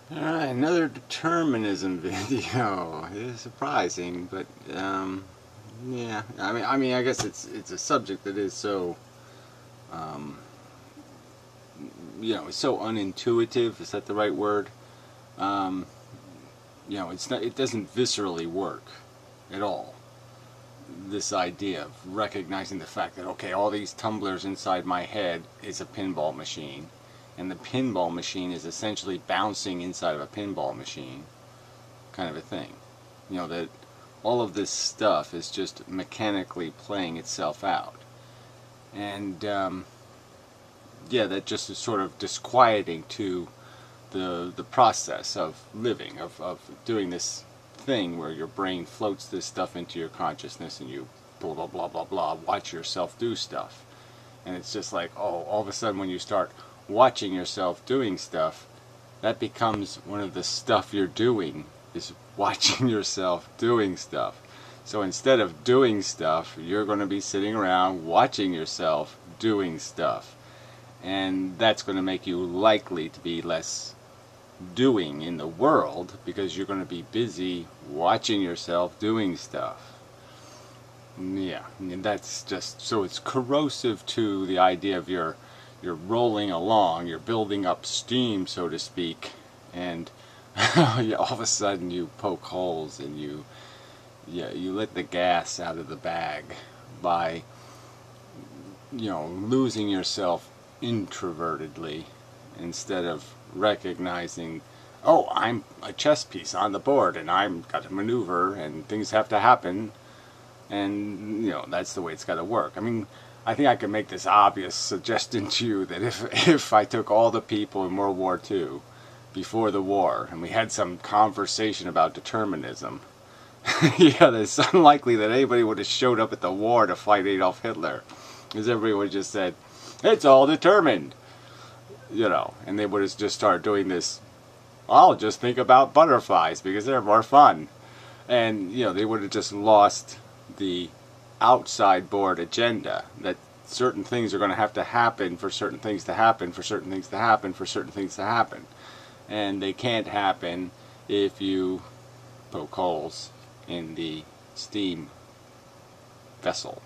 Alright, another determinism video. It is surprising, but yeah. I mean, I guess it's a subject that is so, um, it's so unintuitive. Is that the right word? Um, it's not. It doesn't viscerally work at all. This idea of recognizing the fact that okay, all these tumblers inside my head is a pinball machine, and the pinball machine is essentially bouncing inside of a pinball machine, kind of a thing. That all of this stuff is just mechanically playing itself out, and yeah, that just is sort of disquieting to the process of living, of doing this thing where your brain floats this stuff into your consciousness and you blah blah blah blah blah watch yourself do stuff. And it's just like, oh, all of a sudden when you start watching yourself doing stuff, that becomes one of the stuff you're doing, is watching yourself doing stuff. So instead of doing stuff, you're going to be sitting around watching yourself doing stuff. And that's going to make you likely to be less doing in the world, because you're going to be busy watching yourself doing stuff. Yeah, and that's just, so it's corrosive to the idea of you're rolling along, you're building up steam, so to speak, and all of a sudden you poke holes and you let the gas out of the bag by losing yourself introvertedly, instead of recognizing, oh, I'm a chess piece on the board and I'm got to maneuver and things have to happen, and that's the way it's got to work. I mean, I think I can make this obvious suggestion to you that if I took all the people in World War II before the war and we had some conversation about determinism, yeah, it's unlikely that anybody would have showed up at the war to fight Adolf Hitler, because everybody would have just said, it's all determined, and they would have just started doing this, I'll just think about butterflies because they're more fun. And, they would have just lost the outside board agenda that certain things are going to have to happen for certain things to happen, for certain things to happen, for certain things to happen. And they can't happen if you poke holes in the steam vessel.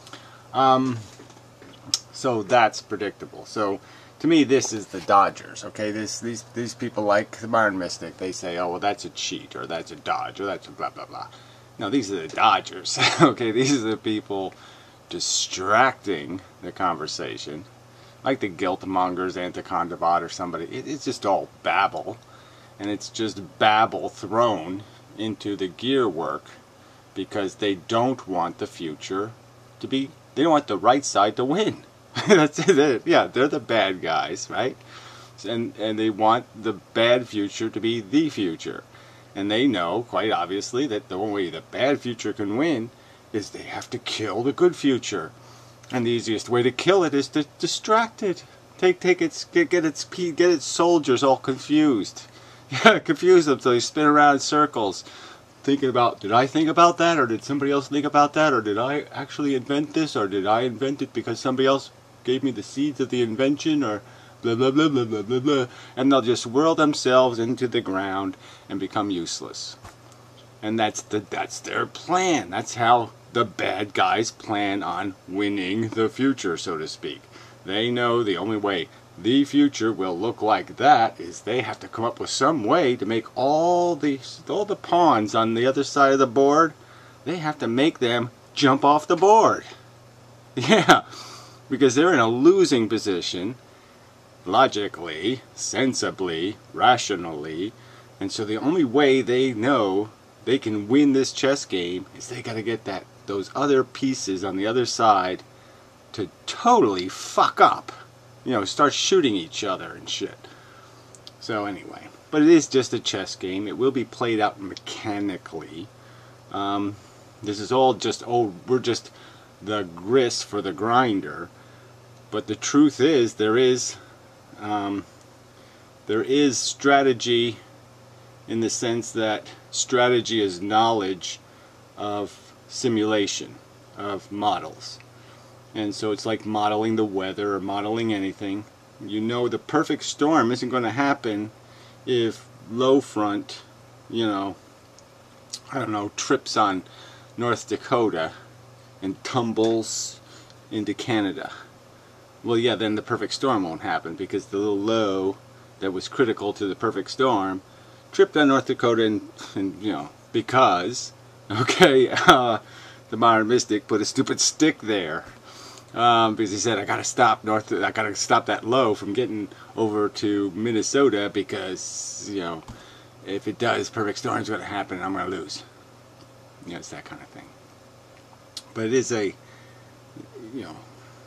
So that's predictable. So to me, this is the Dodgers. Okay, these people like the Modern Mystic. They say, oh, well, that's a cheat, or that's a dodge, or that's a blah blah blah. No, these are the Dodgers. Okay, these are the people distracting the conversation, like the guilt mongers, Anaconda Bot, or somebody. It's just all babble, and it's just babble thrown into the gear work because they don't want the future to be. They don't want the right side to win. That's it. Yeah, they're the bad guys, right? And they want the bad future to be the future. And they know, quite obviously, that the only way the bad future can win is they have to kill the good future. And the easiest way to kill it is to distract it. Get its soldiers all confused. Yeah, confuse them so they spin around in circles, thinking about, did I think about that, or did somebody else think about that, or did I actually invent this, or did I invent it because somebody else gave me the seeds of the invention, or blah blah blah blah blah blah blah, and they'll just whirl themselves into the ground and become useless. And that's their plan. That's how the bad guys plan on winning the future, so to speak. They know the only way the future will look like that is they have to come up with some way to make all the pawns on the other side of the board, they have to make them jump off the board. Yeah, because they're in a losing position, logically, sensibly, rationally, and so the only way they know they can win this chess game is they got to get those other pieces on the other side to totally fuck up. Start shooting each other and shit. So anyway, but it is just a chess game. It will be played out mechanically. This is all just, we're just the grist for the grinder. But the truth is, there is strategy, in the sense that strategy is knowledge of simulation, of models. And so it's like modeling the weather or modeling anything. The perfect storm isn't going to happen if low front, you know, I don't know, trips on North Dakota and tumbles into Canada. Well, yeah, then the perfect storm won't happen, because the little low that was critical to the perfect storm tripped on North Dakota, and you know, because, okay, the modern mystic put a stupid stick there, because he said, I gotta stop that low from getting over to Minnesota, because, you know, if it does, perfect storm's gonna happen and I'm gonna lose. You know, it's that kind of thing. But it is a, you know,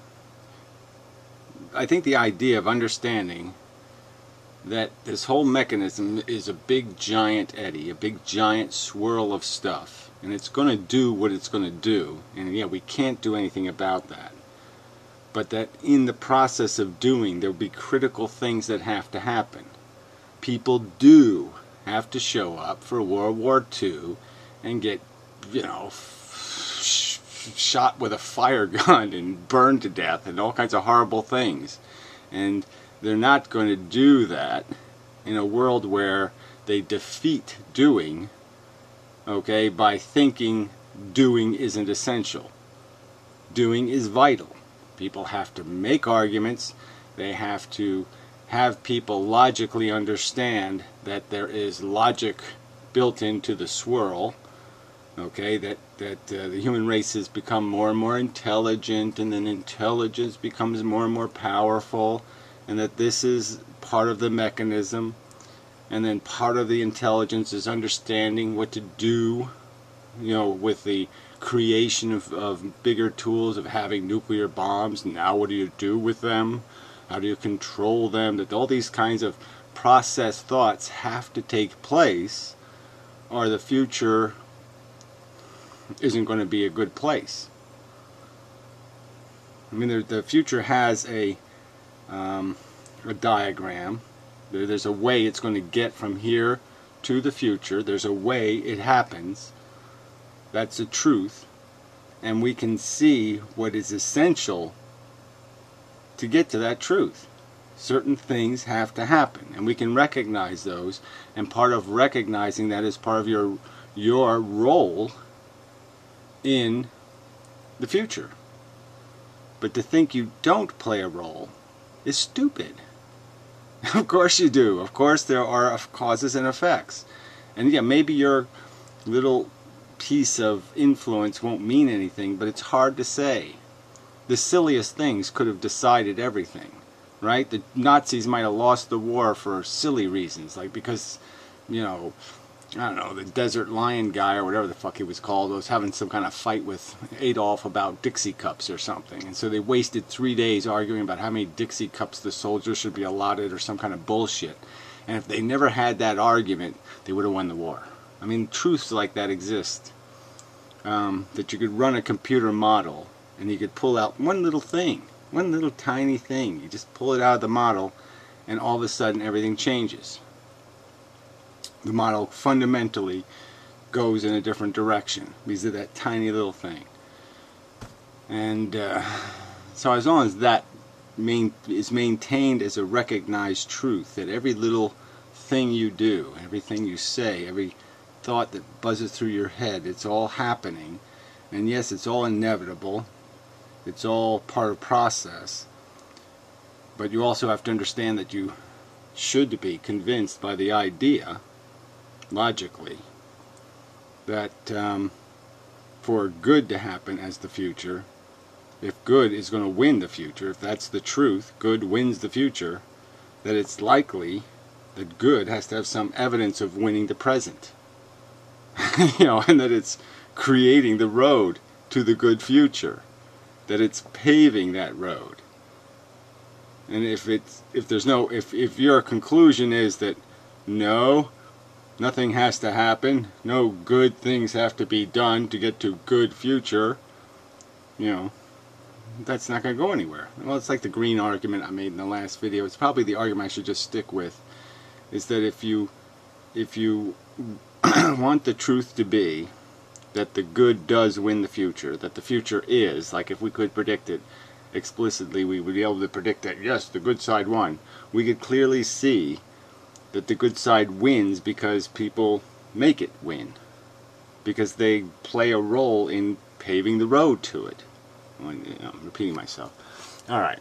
I think the idea of understanding that this whole mechanism is a big giant eddy, a big giant swirl of stuff, and it's going to do what it's going to do, and yeah, we can't do anything about that. But that in the process of doing, there'll be critical things that have to happen. People do have to show up for World War II and get, you know, shot with a fire gun and burned to death and all kinds of horrible things. And they're not going to do that in a world where they defeat doing, okay, by thinking doing isn't essential. Doing is vital. People have to make arguments. They have to have people logically understand that there is logic built into the swirl. Okay, that the human race has become more and more intelligent, and then intelligence becomes more and more powerful, and that this is part of the mechanism, and then part of the intelligence is understanding what to do, you know, with the creation of bigger tools, of having nuclear bombs. Now what do you do with them? How do you control them? That all these kinds of processed thoughts have to take place, or the future isn't going to be a good place. I mean, the future has a diagram. There's a way it's going to get from here to the future. There's a way it happens. That's the truth. And we can see what is essential to get to that truth. Certain things have to happen, and we can recognize those, and part of recognizing that is part of your role in the future. But to think you don't play a role is stupid. Of course you do. Of course there are causes and effects. And yeah, maybe your little piece of influence won't mean anything, but it's hard to say. The silliest things could have decided everything, right? The Nazis might have lost the war for silly reasons, like because, you know, I don't know, the Desert Lion guy or whatever the fuck he was called was having some kind of fight with Adolf about Dixie cups or something. And so they wasted 3 days arguing about how many Dixie cups the soldiers should be allotted or some kind of bullshit. And if they never had that argument, they would have won the war. I mean, truths like that exist. That you could run a computer model and you could pull out one little thing, one little tiny thing. You just pull it out of the model and all of a sudden everything changes. The model fundamentally goes in a different direction because of that tiny little thing. And so as long as that is maintained as a recognized truth, that every little thing you do, everything you say, every thought that buzzes through your head, it's all happening. And yes, it's all inevitable. It's all part of process. But you also have to understand that you should be convinced by the idea, logically, that for good to happen as the future, if good is going to win the future, if that's the truth, good wins the future, that it's likely that good has to have some evidence of winning the present. You know, and that it's creating the road to the good future, that it's paving that road. And if your conclusion is that no, nothing has to happen, no good things have to be done to get to good future, you know, that's not going to go anywhere. Well, it's like the green argument I made in the last video. It's probably the argument I should just stick with, is that if you want the truth to be that the good does win the future, that the future is, like if we could predict it explicitly, we would be able to predict that, yes, the good side won. We could clearly see that the good side wins because people make it win. Because they play a role in paving the road to it. I'm repeating myself. Alright.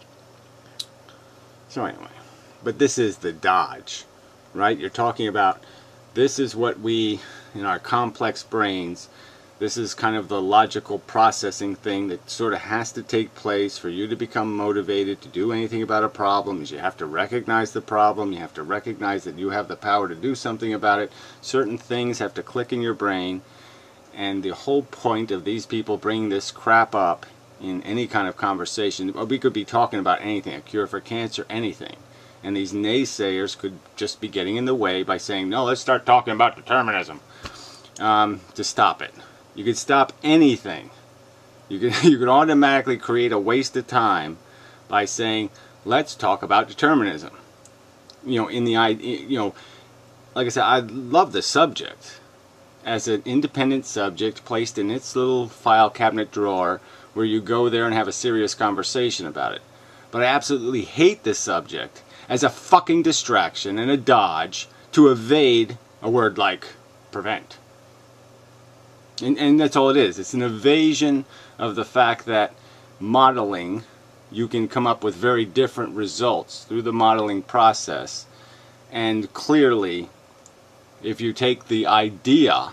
So anyway. But this is the dodge. Right? You're talking about, this is what we, in our complex brains, this is kind of the logical processing thing that sort of has to take place for you to become motivated to do anything about a problem. Is you have to recognize the problem. You have to recognize that you have the power to do something about it. Certain things have to click in your brain. And the whole point of these people bringing this crap up in any kind of conversation, we could be talking about anything, a cure for cancer, anything. And these naysayers could just be getting in the way by saying, no, let's start talking about determinism, to stop it. You could stop anything. You could automatically create a waste of time by saying, let's talk about determinism. You know, like I said, I love the subject as an independent subject placed in its little file cabinet drawer where you go there and have a serious conversation about it. But I absolutely hate this subject as a fucking distraction and a dodge to evade a word like prevent. And that's all it is. It's an evasion of the fact that modeling, you can come up with very different results through the modeling process. And clearly, if you take the idea,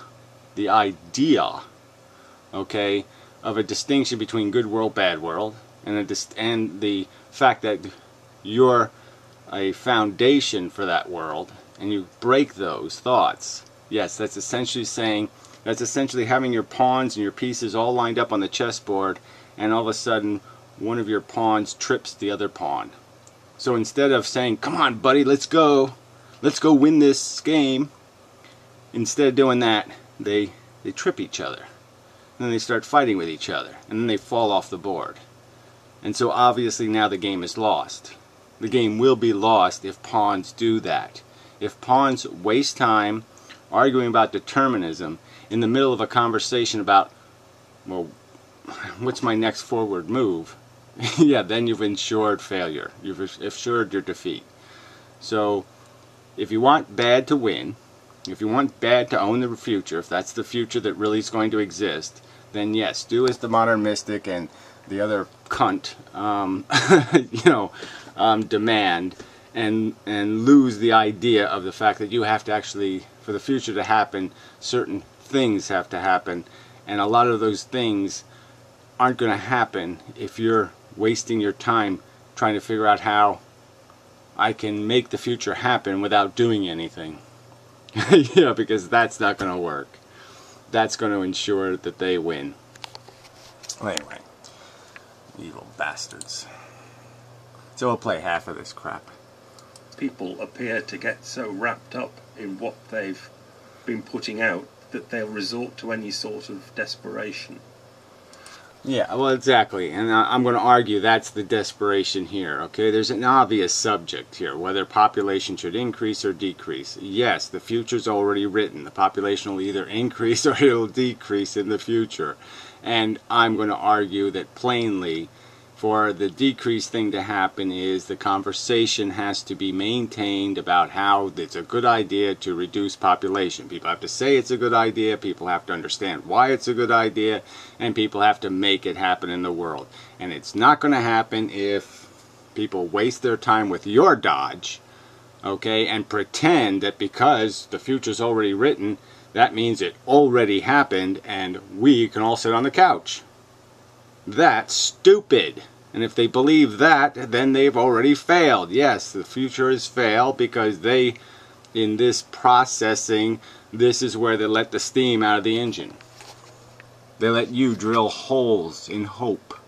okay, of a distinction between good world, bad world, and the fact that you're a foundation for that world, and you break those thoughts, yes, that's essentially saying, that's essentially having your pawns and your pieces all lined up on the chessboard, and all of a sudden one of your pawns trips the other pawn. So instead of saying, come on buddy, let's go win this game, instead of doing that, they trip each other. And then they start fighting with each other, and then they fall off the board. And so obviously now the game is lost. The game will be lost if pawns do that. If pawns waste time arguing about determinism in the middle of a conversation about, well, what's my next forward move? Yeah, then you've ensured failure. You've assured your defeat. So if you want bad to win, if you want bad to own the future, if that's the future that really is going to exist, then yes, do as the modern mystic and the other cunt demand, and lose the idea of the fact that you have to actually, for the future to happen, certain things have to happen, and a lot of those things aren't going to happen if you're wasting your time trying to figure out how I can make the future happen without doing anything. Yeah, because that's not going to work. That's going to ensure that they win. Anyway, evil bastards. So we'll play half of this crap. People appear to get so wrapped up in what they've been putting out that they'll resort to any sort of desperation. Yeah, well, exactly. And I'm going to argue that's the desperation here, okay? There's an obvious subject here, whether population should increase or decrease. Yes, the future's already written. The population will either increase or it'll decrease in the future. And I'm going to argue that plainly, for the decrease thing to happen is the conversation has to be maintained about how it's a good idea to reduce population. People have to say it's a good idea, people have to understand why it's a good idea, and people have to make it happen in the world. And it's not going to happen if people waste their time with your dodge, okay, and pretend that because the future's already written, that means it already happened and we can all sit on the couch. That's stupid. And if they believe that, then they've already failed. Yes, the future has failed because they, in this processing, this is where they let the steam out of the engine. They let you drill holes in hope.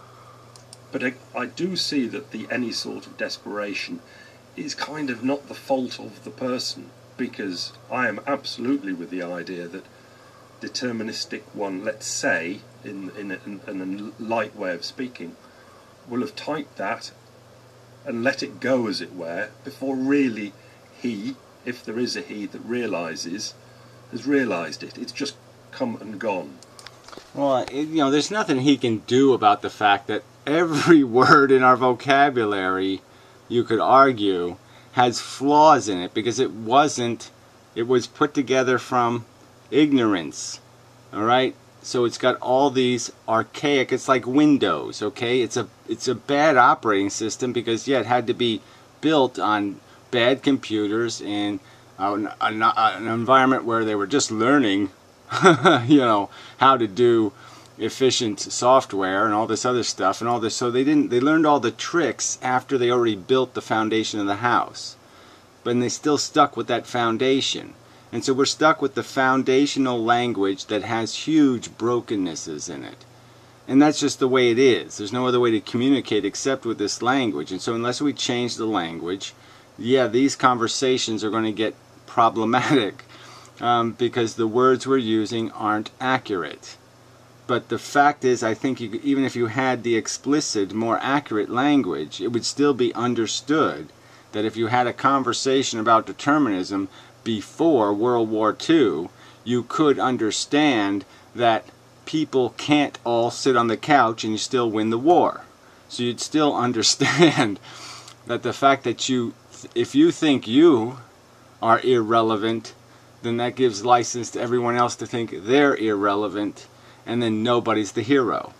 But I do see that any sort of desperation is kind of not the fault of the person, because I am absolutely with the idea that deterministic one, let's say, in a light way of speaking, will have typed that and let it go, as it were, before really he, if there is a he that realises, has realised it. It's just come and gone. Well, there's nothing he can do about the fact that every word in our vocabulary, you could argue, has flaws in it because it was put together from ignorance. All right? So it's got all these archaic, it's like Windows, okay? It's a bad operating system because, yeah, it had to be built on bad computers in an environment where they were just learning, you know, how to do efficient software and all this other stuff and all this. So they learned all the tricks after they already built the foundation of the house. But they still stuck with that foundation. And so we're stuck with the foundational language that has huge brokennesses in it. And that's just the way it is. There's no other way to communicate except with this language. And so unless we change the language, yeah, these conversations are going to get problematic because the words we're using aren't accurate. But the fact is, I think even if you had the explicit, more accurate language, it would still be understood that if you had a conversation about determinism before World War II, you could understand that people can't all sit on the couch and you still win the war. So you'd still understand that the fact that if you think you are irrelevant, then that gives license to everyone else to think they're irrelevant, and then nobody's the hero.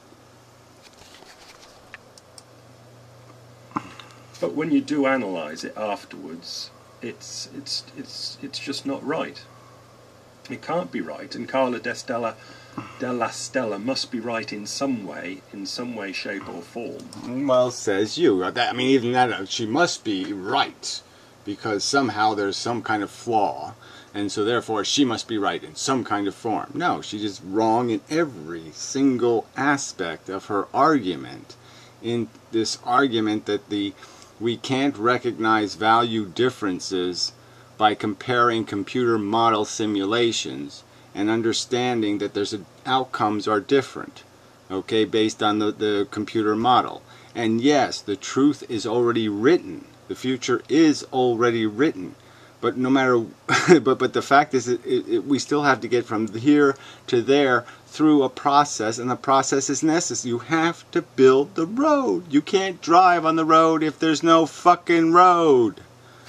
But when you do analyse it afterwards, it's just not right. It can't be right, and Carla della Stella must be right in some way, shape or form. Well, says you. I mean, even that, she must be right, because somehow there's some kind of flaw, and so therefore she must be right in some kind of form. No, she's just wrong in every single aspect of her argument. In this argument that we can't recognize value differences by comparing computer model simulations and understanding that there's outcomes are different, okay, based on the computer model. And yes, the truth is already written. The future is already written. But no matter, but the fact is, we still have to get from here to there through a process, and the process is necessary. You have to build the road. You can't drive on the road if there's no fucking road.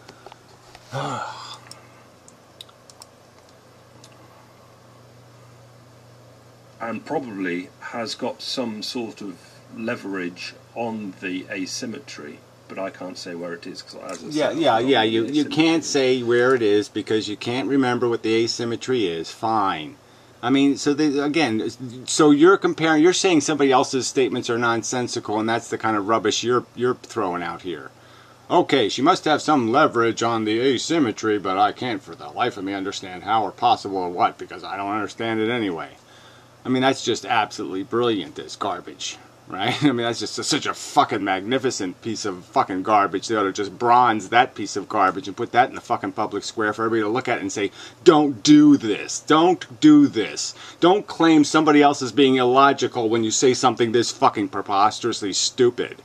And probably has got some sort of leverage on the asymmetry, but I can't say where it is because you can't say where it is because you can't remember what the asymmetry is. Fine. I mean, so so you're saying somebody else's statements are nonsensical, and that's the kind of rubbish you're throwing out here. Okay, she must have some leverage on the asymmetry, but I can't for the life of me understand how or possible or what, because I don't understand it anyway. I mean, that's just absolutely brilliant, this garbage, right? I mean, that's just such a fucking magnificent piece of fucking garbage. They ought to just bronze that piece of garbage and put that in the fucking public square for everybody to look at and say, don't do this. Don't do this. Don't claim somebody else is being illogical when you say something this fucking preposterously stupid.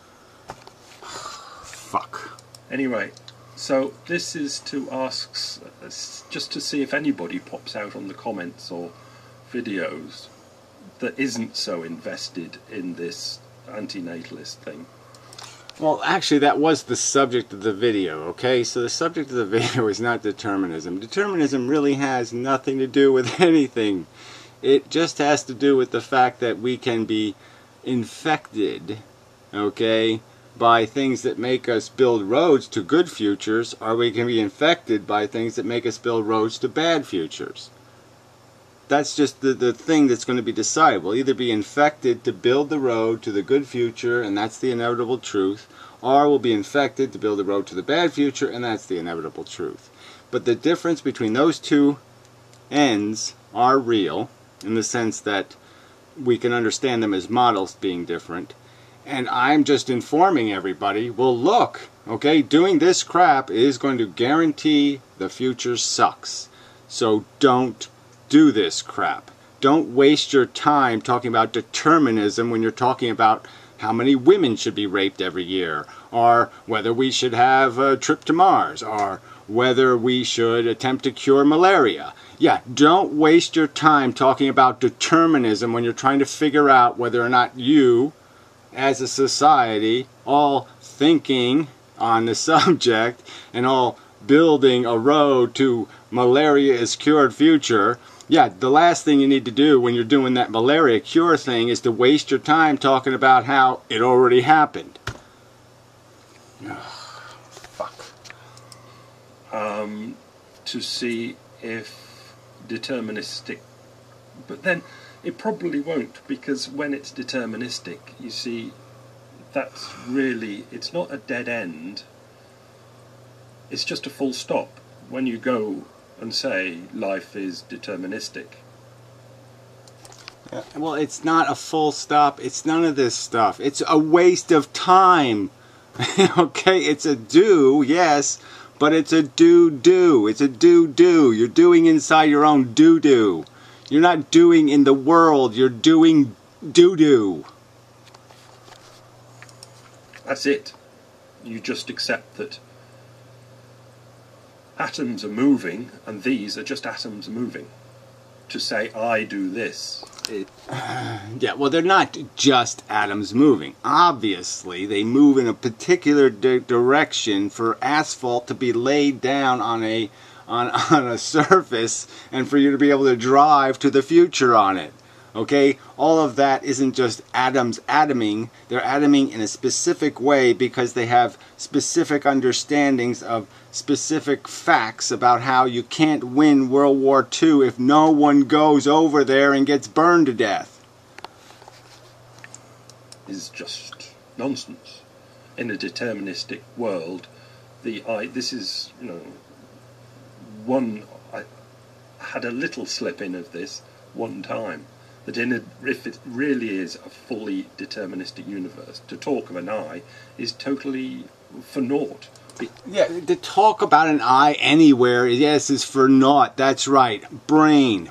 Fuck. Anyway, so this is to ask, just to see if anybody pops out on the comments or videos that isn't so invested in this antinatalist thing. Well, actually, that was the subject of the video, okay? So the subject of the video is not determinism. Determinism really has nothing to do with anything. It just has to do with the fact that we can be infected, okay, by things that make us build roads to good futures, or we can be infected by things that make us build roads to bad futures. That's just the thing that's going to be decided. We'll either be infected to build the road to the good future, and that's the inevitable truth, or we'll be infected to build the road to the bad future, and that's the inevitable truth. But the difference between those two ends are real, in the sense that we can understand them as models being different. And I'm just informing everybody, well, look, okay, doing this crap is going to guarantee the future sucks. So don't do this crap. Don't waste your time talking about determinism when you're talking about how many women should be raped every year, or whether we should have a trip to Mars, or whether we should attempt to cure malaria. Yeah, don't waste your time talking about determinism when you're trying to figure out whether or not you, as a society, all thinking on the subject and all building a road to malaria is cured future, yeah, the last thing you need to do when you're doing that malaria cure thing is to waste your time talking about how it already happened. Fuck. To see if deterministic, but then it probably won't, because when it's deterministic, you see, that's really, it's not a dead end, it's just a full stop. When you go and say life is deterministic. Well, it's not a full stop, it's none of this stuff. It's a waste of time. Okay, it's a do, yes, but it's a do-do. It's a do-do. You're doing inside your own do-do. You're not doing in the world, you're doing do-do. That's it. You just accept that atoms are moving, and these are just atoms moving. To say, I do this. Yeah, well, they're not just atoms moving. Obviously, they move in a particular direction for asphalt to be laid down on a surface and for you to be able to drive to the future on it. Okay? All of that isn't just atoms atoming. They're atoming in a specific way because they have specific understandings of specific facts about how you can't win World War II if no one goes over there and gets burned to death. Is just nonsense. In a deterministic world, this is, you know, I had a little slip in of this one time, that if it really is a fully deterministic universe, to talk of an I is totally for naught. Yeah, to talk about an I anywhere, yes, is for naught. That's right. Brain.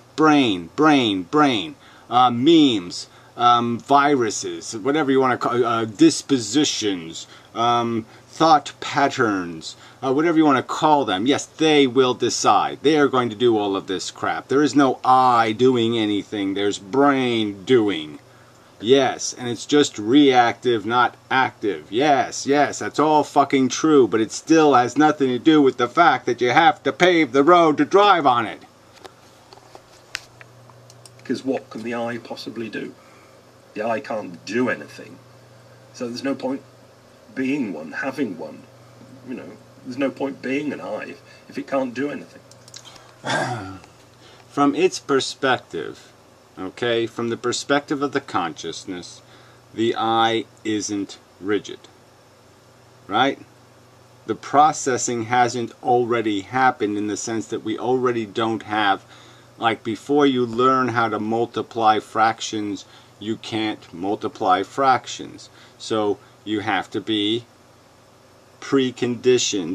Memes, viruses, whatever you want to call dispositions, thought patterns, whatever you want to call them. Yes, they will decide. They are going to do all of this crap. There is no I doing anything. There's brain doing. Yes, and it's just reactive, not active. Yes, that's all fucking true, but it still has nothing to do with the fact that you have to pave the road to drive on it. Because what can the I possibly do? The I can't do anything. So there's no point being one, having one. You know, there's no point being an I if it can't do anything. From its perspective, okay, from the perspective of the consciousness, the I isn't rigid, right? The processing hasn't already happened in the sense that we already don't have, like before you learn how to multiply fractions, you can't multiply fractions. So you have to be preconditioned.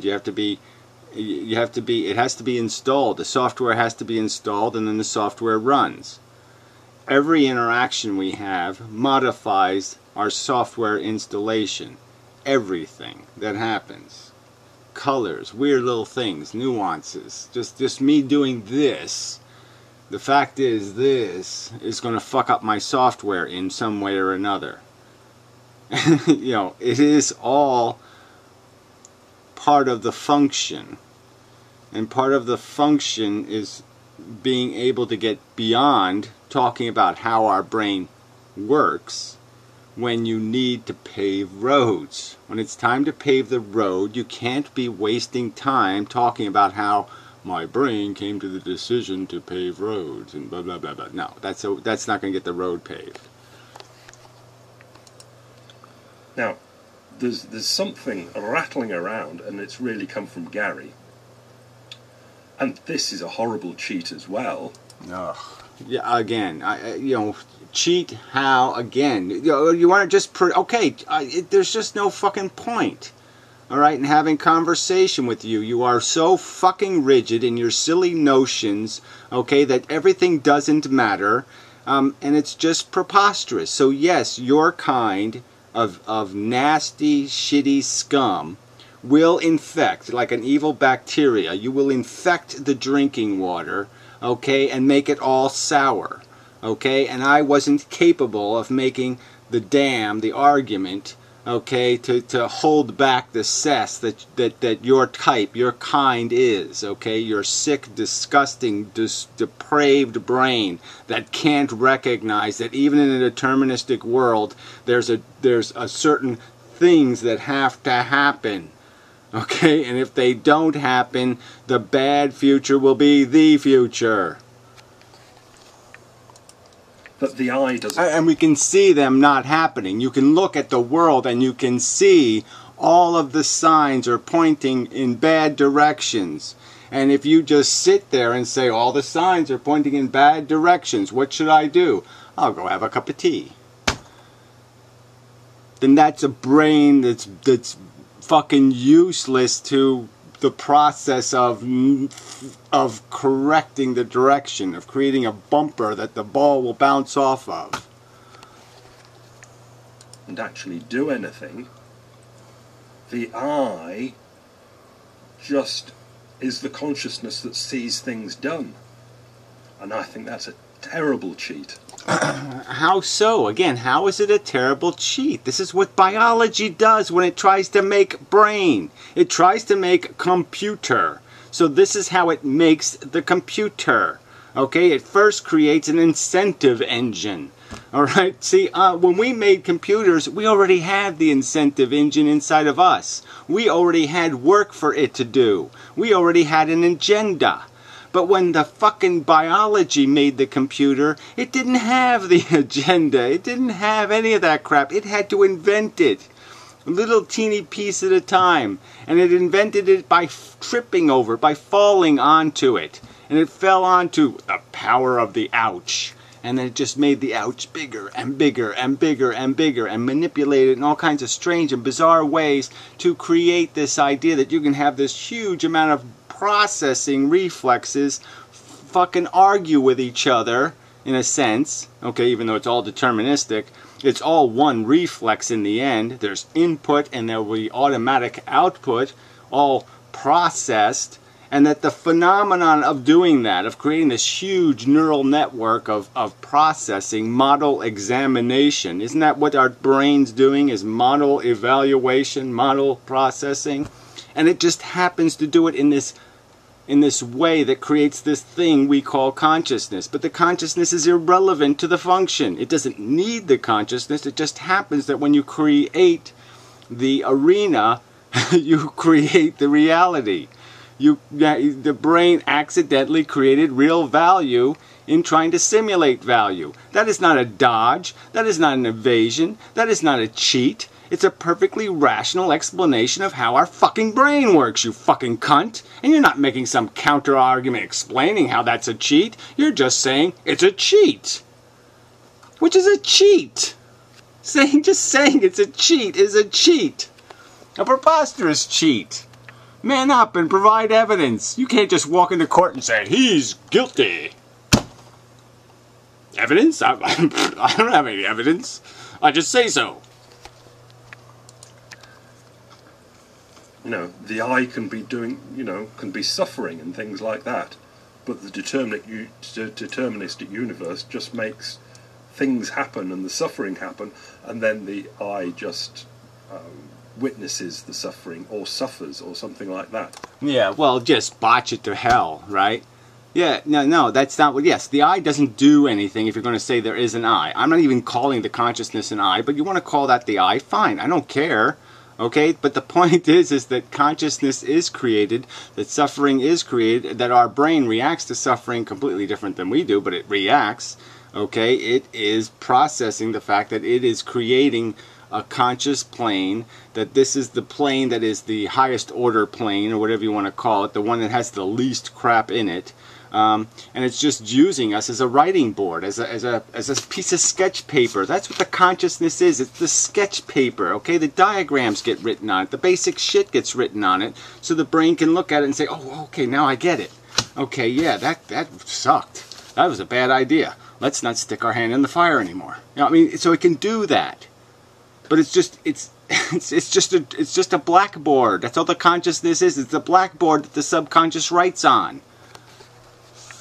It has to be installed. The software has to be installed, and then the software runs. Every interaction we have modifies our software installation. Everything that happens. Colors, weird little things, nuances. Just me doing this. The fact is, this is going to fuck up my software in some way or another. You know, it is all part of the function. And part of the function is being able to get beyond talking about how our brain works when you need to pave roads. When it's time to pave the road, you can't be wasting time talking about how my brain came to the decision to pave roads and blah blah blah blah. No, that's not going to get the road paved. Now, there's something rattling around, and it's really come from Gary. And this is a horrible cheat as well. Ugh. Yeah, again, cheat how again? You want to just there's just no fucking point. All right, in having conversation with you. You are so fucking rigid in your silly notions, okay, that everything doesn't matter, and it's just preposterous. So yes, your kind of nasty, shitty scum will infect, like an evil bacteria, you will infect the drinking water, okay, and make it all sour, okay, and I wasn't capable of making the argument, okay, to hold back the cess that your type, your kind is, okay, your sick, disgusting, depraved brain that can't recognize that even in a deterministic world, there's a certain things that have to happen, okay, and if they don't happen, the bad future will be the future. But the eye doesn't. And we can see them not happening. You can look at the world and you can see all of the signs are pointing in bad directions. And if you just sit there and say all the signs are pointing in bad directions, what should I do? I'll go have a cup of tea. Then that's a brain that's fucking useless to the process of correcting the direction, of creating a bumper that the ball will bounce off of. And actually do anything. The eye just is the consciousness that sees things done. And I think that's a terrible cheat. How so? Again, how is it a terrible cheat? This is what biology does when it tries to make brain. It tries to make computer. So this is how it makes the computer. Okay, it first creates an incentive engine. Alright, see, when we made computers, we already had the incentive engine inside of us. We already had work for it to do. We already had an agenda. But when the fucking biology made the computer, it didn't have the agenda. It didn't have any of that crap. It had to invent it. A little teeny piece at a time. And it invented it by tripping over, by falling onto it. And it fell onto the power of the ouch. And then it just made the ouch bigger and bigger and bigger and bigger and manipulated it in all kinds of strange and bizarre ways to create this idea that you can have this huge amount of processing reflexes fucking argue with each other in a sense, okay, even though it's all deterministic. It's all one reflex in the end. There's input and there will be automatic output, all processed, and that the phenomenon of doing that, of creating this huge neural network of processing, model examination, isn't that what our brain's doing, is model evaluation, model processing? And it just happens to do it in this way that creates this thing we call consciousness. But the consciousness is irrelevant to the function. It doesn't need the consciousness. It just happens that when you create the arena, you create the reality. The brain accidentally created real value in trying to simulate value. That is not a dodge. That is not an evasion. That is not a cheat. It's a perfectly rational explanation of how our fucking brain works, you fucking cunt. And you're not making some counter-argument explaining how that's a cheat. You're just saying it's a cheat. Which is a cheat. Just saying it's a cheat is a cheat. A preposterous cheat. Man up and provide evidence. You can't just walk into court and say, he's guilty. Evidence? I don't have any evidence. I just say so. You know, the eye can be doing, can be suffering and things like that. But the deterministic universe just makes things happen and the suffering happen, and then the eye just witnesses the suffering or suffers or something like that. Yeah, well, just botch it to hell, right? Yeah, no, that's not what... Yes, the eye doesn't do anything if you're going to say there is an eye. I'm not even calling the consciousness an eye, but you want to call that the eye? Fine, I don't care. Okay, but the point is that consciousness is created, that suffering is created, that our brain reacts to suffering completely different than we do, but it reacts. Okay, it is processing the fact that it is creating a conscious plane, that this is the plane that is the highest order plane, or whatever you want to call it, the one that has the least crap in it. And it's just using us as a writing board, as a piece of sketch paper. That's what the consciousness is. It's the sketch paper, okay? The diagrams get written on it. The basic shit gets written on it, so the brain can look at it and say, oh, okay, now I get it. Okay, yeah, that sucked. That was a bad idea. Let's not stick our hand in the fire anymore. You know, I mean, so it can do that. But it's just a blackboard. That's all the consciousness is. It's the blackboard that the subconscious writes on.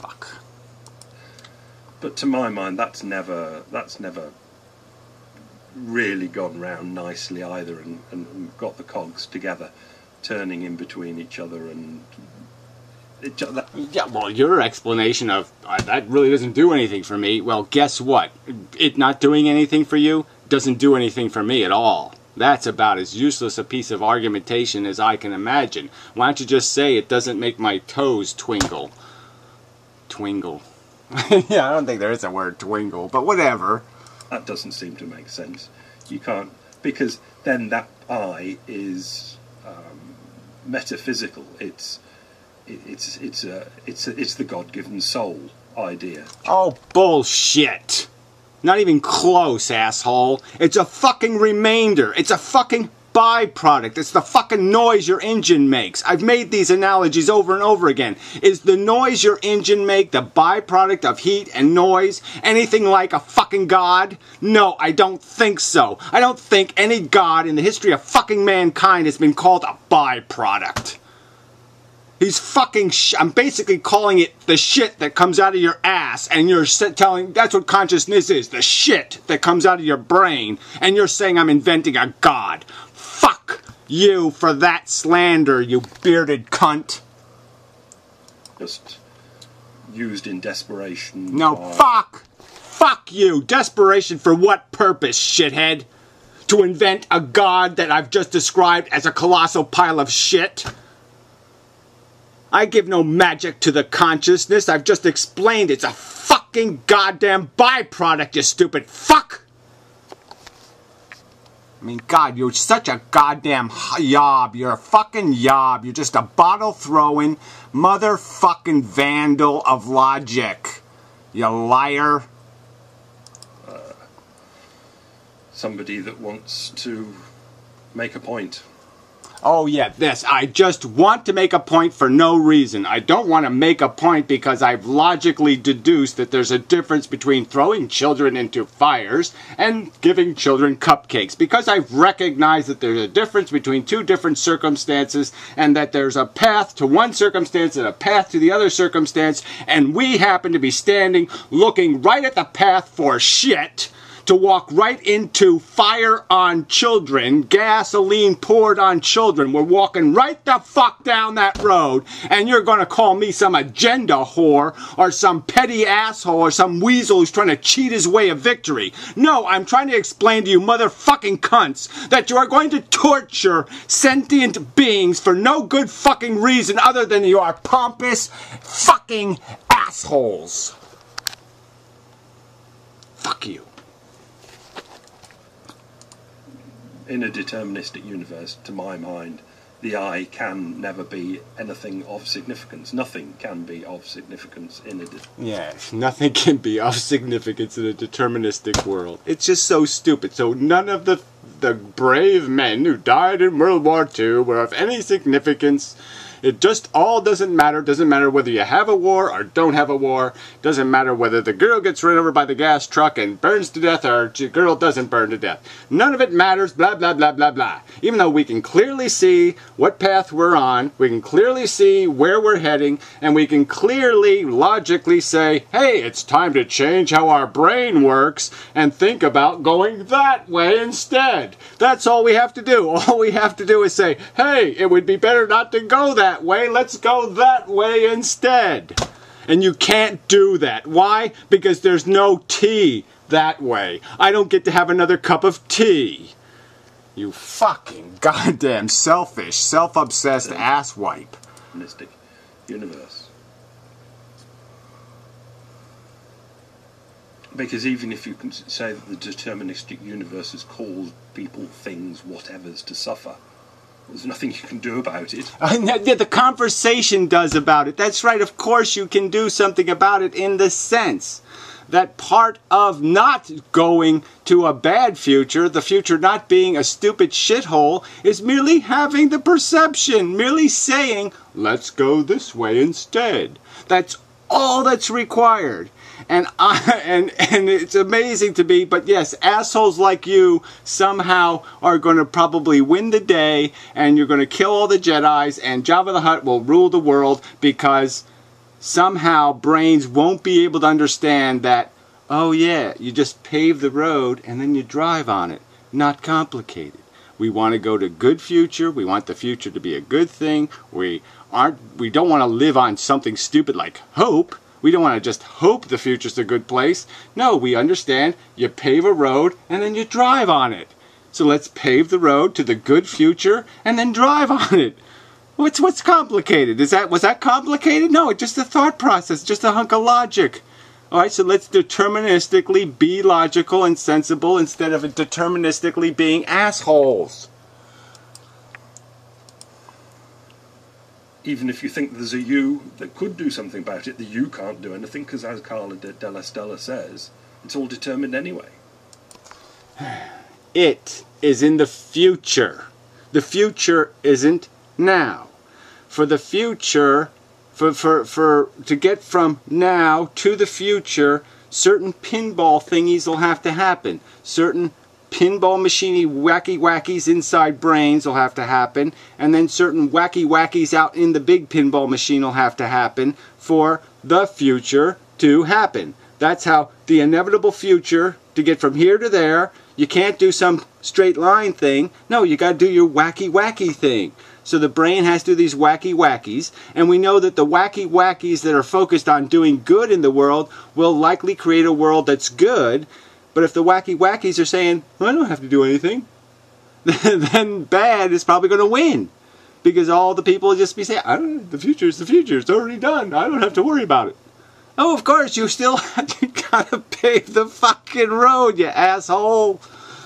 But to my mind, that's never really gone round nicely either, and got the cogs together, turning in between each other, and yeah, well, your explanation of that really doesn't do anything for me, well, guess what? It not doing anything for you doesn't do anything for me at all. That's about as useless a piece of argumentation as I can imagine. Why don't you just say it doesn't make my toes twinkle? Twingle. Yeah, I don't think there is a word twingle, but whatever. That doesn't seem to make sense. You can't, because then that I is metaphysical. It's the God-given soul idea. Oh, bullshit. Not even close, asshole. It's a fucking remainder. It's a fucking byproduct. It's the fucking noise your engine makes. I've made these analogies over and over again. Is the noise your engine make the byproduct of heat and noise? Anything like a fucking god? No, I don't think so. I don't think any god in the history of fucking mankind has been called a byproduct. He's fucking I'm basically calling it the shit that comes out of your ass, and you're telling that's what consciousness is, the shit that comes out of your brain, and you're saying I'm inventing a god. Fuck you for that slander, you bearded cunt. Just used in desperation. No, fuck you. Desperation for what purpose, shithead? To invent a god that I've just described as a colossal pile of shit? I give no magic to the consciousness. I've just explained it's a fucking goddamn byproduct, you stupid fuck! I mean, God, you're such a goddamn yob. You're a fucking yob. You're just a bottle-throwing motherfucking vandal of logic. You liar. Somebody that wants to make a point. Oh yeah, this. I just want to make a point for no reason. I don't want to make a point because I've logically deduced that there's a difference between throwing children into fires and giving children cupcakes. Because I've recognized that there's a difference between two different circumstances, and that there's a path to one circumstance and a path to the other circumstance, and we happen to be standing looking right at the path for shit, to walk right into fire on children, gasoline poured on children. We're walking right the fuck down that road, and you're going to call me some agenda whore, or some petty asshole, or some weasel who's trying to cheat his way of victory. No, I'm trying to explain to you motherfucking cunts that you are going to torture sentient beings for no good fucking reason other than you are pompous fucking assholes. Fuck you. In a deterministic universe, to my mind, the I can never be anything of significance. Nothing can be of significance in a... Yes, nothing can be of significance in a deterministic world. It's just so stupid. So none of the brave men who died in World War II were of any significance. It just all doesn't matter. Doesn't matter whether you have a war or don't have a war. Doesn't matter whether the girl gets run over by the gas truck and burns to death or the girl doesn't burn to death. None of it matters, blah, blah, blah, blah, blah. Even though we can clearly see what path we're on, we can clearly see where we're heading, and we can clearly, logically say, hey, it's time to change how our brain works and think about going that way instead. That's all we have to do. All we have to do is say, hey, it would be better not to go that way, let's go that way instead. And you can't do that. Why? Because there's no tea that way. I don't get to have another cup of tea. You fucking goddamn selfish, self-obsessed asswipe. Mystic universe. Because even if you can say that the deterministic universe has caused people, things, whatevers to suffer, there's nothing you can do about it. Yeah, the conversation does about it. That's right, of course you can do something about it in the sense that part of not going to a bad future, the future not being a stupid shithole, is merely having the perception, merely saying, let's go this way instead. That's all that's required. And it's amazing to me, but yes, assholes like you somehow are going to probably win the day, and you're going to kill all the Jedis, and Jabba the Hutt will rule the world because somehow brains won't be able to understand that, oh yeah, you just pave the road and then you drive on it. not complicated. We want to go to good future. We want the future to be a good thing. We don't want to live on something stupid like hope. We don't want to just hope the future's a good place. No, we understand you pave a road and then you drive on it. So let's pave the road to the good future and then drive on it. What's complicated? Was that complicated? No, it's just a thought process, just a hunk of logic. Alright, so let's deterministically be logical and sensible instead of deterministically being assholes. Even if you think there's a you that could do something about it, the you can't do anything because, as Carla Della Stella says, it's all determined anyway. It is in the future. The future isn't now. For the future, to get from now to the future, certain pinball thingies will have to happen. Certain pinball machiney wackies inside brains will have to happen, and then certain wackies out in the big pinball machine will have to happen for the future to happen. That's how the inevitable future, to get from here to there, you can't do some straight line thing. No, you got to do your wacky thing. So the brain has to do these wackies, and we know that the wackies that are focused on doing good in the world will likely create a world that's good. But if the wackies are saying, well, I don't have to do anything, then bad is probably going to win. Because all the people will just be saying, I don't know, the future, it's already done. I don't have to worry about it. Oh, of course, you still you gotta pave the fucking road, you asshole.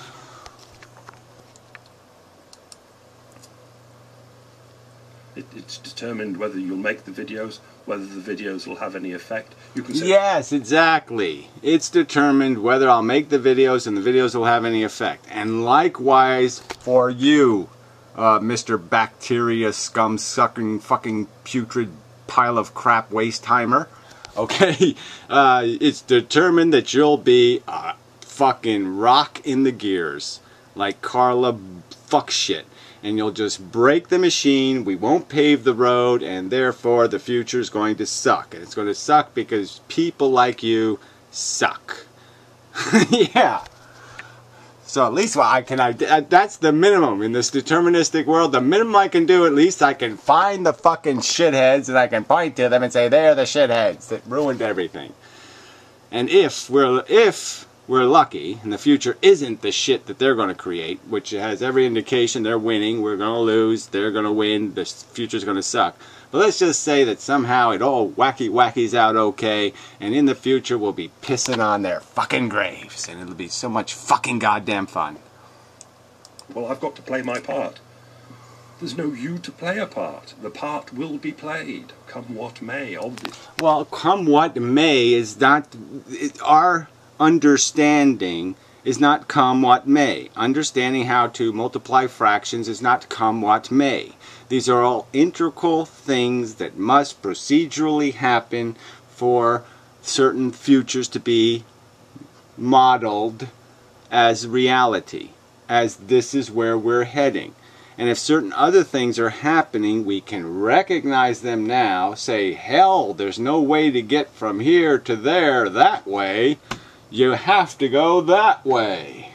It's determined whether you'll make the videos, whether the videos will have any effect. You can say, yes, exactly. It's determined whether I'll make the videos and the videos will have any effect. And likewise for you, Mr. Bacteria scum-sucking fucking putrid pile of crap waste timer. Okay, it's determined that you'll be a fucking rock in the gears, like Carla fuck shit. And you'll just break the machine, we won't pave the road, and therefore the future's going to suck. And it's going to suck because people like you suck. Yeah. So at least that's the minimum in this deterministic world. The minimum I can do, at least I can find the fucking shitheads and I can point to them and say, they're the shitheads that ruined everything. And if we're lucky and the future isn't the shit that they're going to create, which has every indication they're winning, we're going to lose, they're going to win, the future's going to suck. But let's just say that somehow it all wackies out okay, and in the future we'll be pissing on their fucking graves, and it'll be so much fucking goddamn fun. Well, I've got to play my part. There's no you to play a part. The part will be played, come what may, obviously. Well, come what may is not... Our understanding is not come what may. Understanding how to multiply fractions is not come what may. These are all integral things that must procedurally happen for certain futures to be modeled as reality, as this is where we're heading. And if certain other things are happening, we can recognize them now, say, hell, there's no way to get from here to there that way. You have to go that way.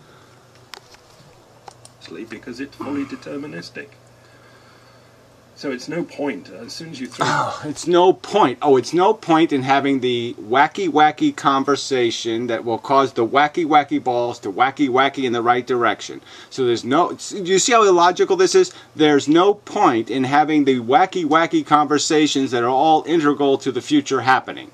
Because it's fully deterministic. So it's no point. As soon as you throw... Oh, it's no point. Oh, it's no point in having the wacky conversation that will cause the wacky balls to wacky in the right direction. So there's no... Do you see how illogical this is? There's no point in having the wacky conversations that are all integral to the future happening.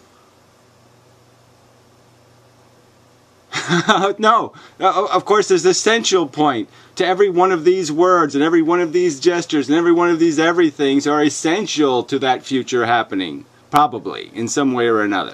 No, of course there's essential point to every one of these words and every one of these gestures and every one of these everythings are essential to that future happening, probably, in some way or another.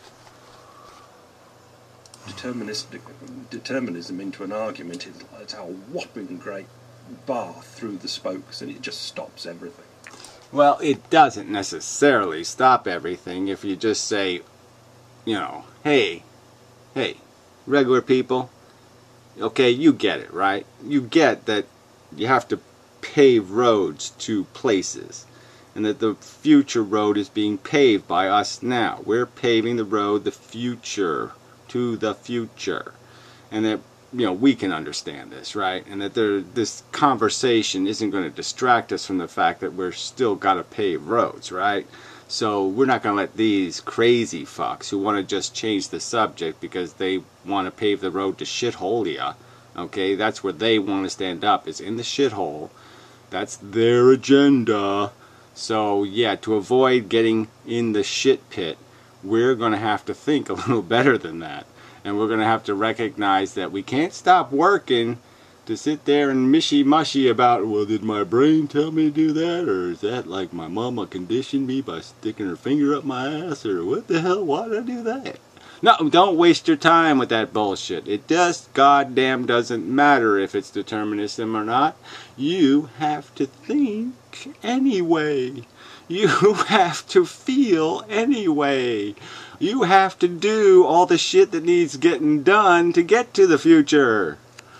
Determinism into an argument is a whopping great bar through the spokes and it just stops everything. Well, it doesn't necessarily stop everything if you just say, you know, hey, regular people, okay, you get it, right? You get that you have to pave roads to places, and that the future road is being paved by us now. We're paving the road, the future, to the future. And that we can understand this, right? And that this conversation isn't going to distract us from the fact that we're still got to pave roads, right? So we're not going to let these crazy fucks who want to just change the subject because they want to pave the road to shitholia, okay? That's where they want to stand up, is in the shithole. That's their agenda. So yeah, to avoid getting in the shit pit, we're going to have to think a little better than that. And we're going to have to recognize that we can't stop working to sit there and mishy-mushy about, well, did my brain tell me to do that? Or is that like my mama conditioned me by sticking her finger up my ass? Or what the hell, why did I do that? No, don't waste your time with that bullshit. It just goddamn doesn't matter if it's determinism or not. You have to think anyway. You have to feel anyway. You have to do all the shit that needs getting done to get to the future.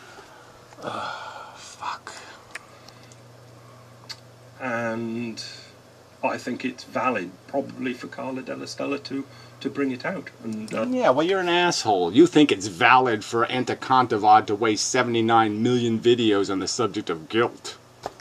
Fuck. And I think it's valid, probably, for Carla Della Stella to bring it out. And yeah, well, you're an asshole. You think it's valid for Anticontavad to waste 79 million videos on the subject of guilt.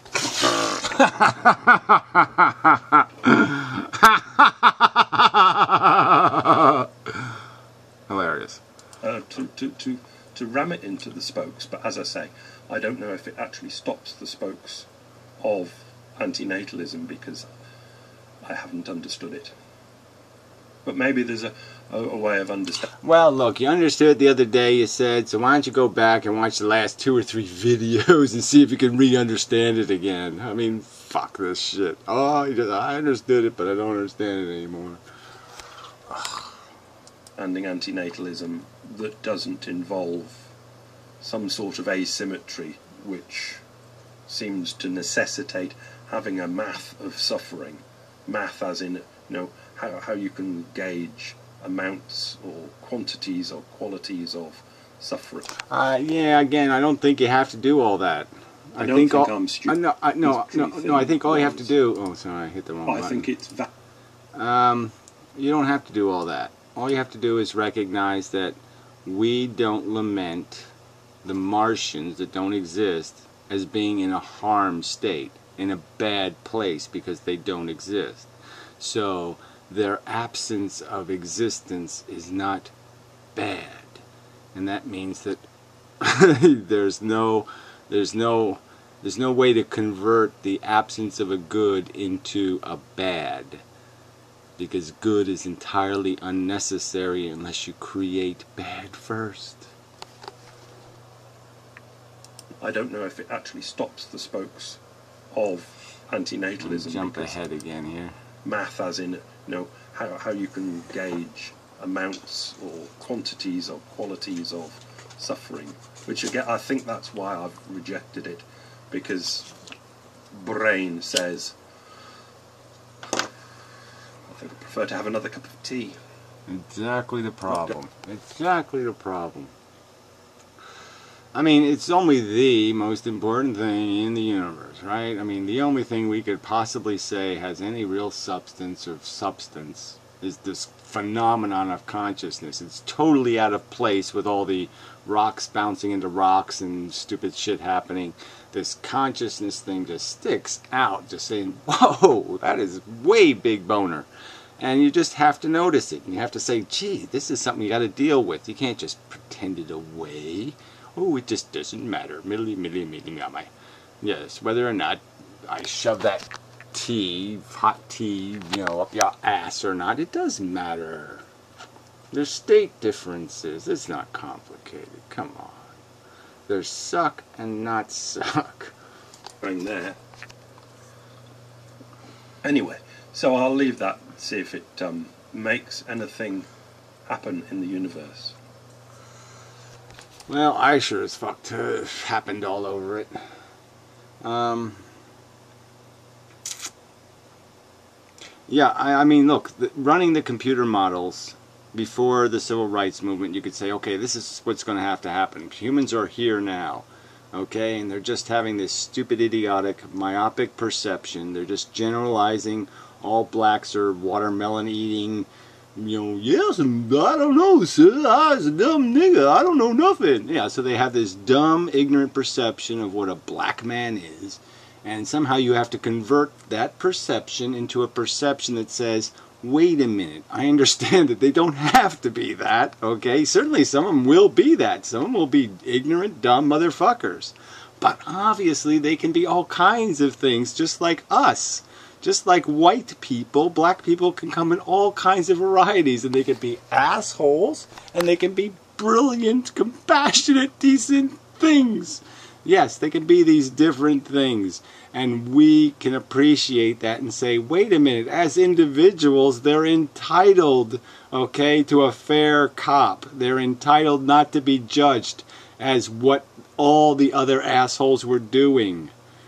Hilarious. To ram it into the spokes, but as I say, I don't know if it actually stops the spokes of antinatalism because I haven't understood it. But maybe there's a way of understanding. Well, look, you understood the other day, you said, so why don't you go back and watch the last 2 or 3 videos and see if you can re-understand it again. I mean, fuck this shit. Oh, I understood it, but I don't understand it anymore. Understanding antinatalism that doesn't involve some sort of asymmetry which seems to necessitate having a math of suffering. Math as in, how you can gauge amounts or quantities or qualities of suffering. Yeah, again, I don't think you have to do all that. I don't think I'm stupid. No, I think all you have to do... Oh, sorry, I hit the wrong button. I think it's... You don't have to do all that. All you have to do is recognize that we don't lament the Martians that don't exist as being in a harmed state, in a bad place because they don't exist. So their absence of existence is not bad, and that means that there's no way to convert the absence of a good into a bad, because good is entirely unnecessary unless you create bad first. I don't know if it actually stops the spokes of antinatalism. Jump ahead again here. Math as in, how you can gauge amounts or quantities or qualities of suffering. Which again, I think that's why I've rejected it, because brain says, I think I prefer to have another cup of tea. Exactly the problem. Exactly the problem. I mean, it's only the most important thing in the universe, right? I mean, the only thing we could possibly say has any real substance is this phenomenon of consciousness. It's totally out of place with all the rocks bouncing into rocks and stupid shit happening. This consciousness thing just sticks out, just saying, whoa, that is way big boner. And you just have to notice it. And you have to say, gee, this is something you got to deal with. You can't just pretend it away. Oh, it just doesn't matter. Yes, whether or not I shove that hot tea, up your ass or not, it doesn't matter. There's state differences. It's not complicated. Come on. There's suck and not suck. Right there. Anyway, so I'll leave that, see if it makes anything happen in the universe. Well, I sure as fuck happened all over it. Yeah, I mean, look, running the computer models before the civil rights movement, you could say, okay, this is what's going to have to happen. Humans are here now, okay, and they're just having this stupid, idiotic, myopic perception. They're just generalizing all blacks are watermelon-eating, Yes, I don't know, sir. I was a dumb nigga. I don't know nothing. Yeah, so they have this dumb, ignorant perception of what a black man is, and somehow you have to convert that perception into a perception that says, wait a minute, I understand that they don't have to be that, okay? Certainly some of them will be that. Some of them will be ignorant, dumb motherfuckers. But obviously they can be all kinds of things, just like us. Just like white people, black people can come in all kinds of varieties, and they can be assholes, and they can be brilliant, compassionate, decent things. Yes, they can be these different things, and we can appreciate that and say, wait a minute, as individuals, they're entitled, okay, to a fair cop. They're entitled not to be judged as what all the other assholes were doing.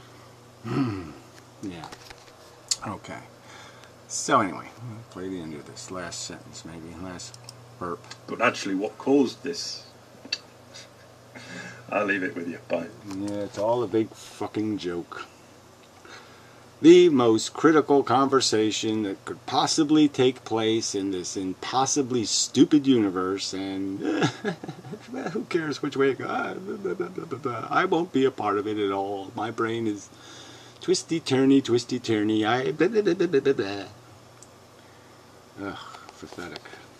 Yeah. Okay. So anyway, play the end of this last sentence, maybe last burp. But actually, what caused this? I'll leave it with you. Bye. Yeah, it's all a big fucking joke. The most critical conversation that could possibly take place in this impossibly stupid universe, and who cares which way it goes? I won't be a part of it at all. My brain is twisty-turny. Ugh, pathetic.